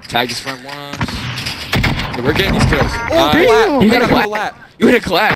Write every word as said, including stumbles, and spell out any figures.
Tag his friend once. Okay, we're getting these kills. Oh, Uh, damn. you You hit a got a clap. You hit a clap.